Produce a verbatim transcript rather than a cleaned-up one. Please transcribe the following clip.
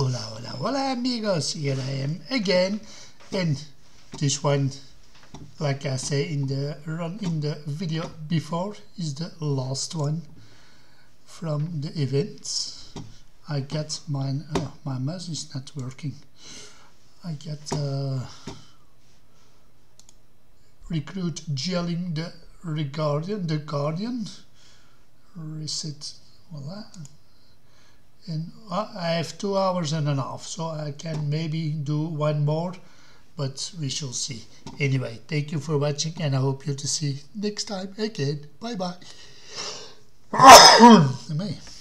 Hola, hola, hola amigos, here I am again, and this one, like I say in the run in the video before, is the last one from the events. I get mine, oh, my mouse is not working. I get uh, recruit Jiaolong the Guardian, the Guardian, reset, voila. And I have two hours and a half, so I can maybe do one more, but we shall see. Anyway, thank you for watching, and I hope you to see next time again. Bye bye.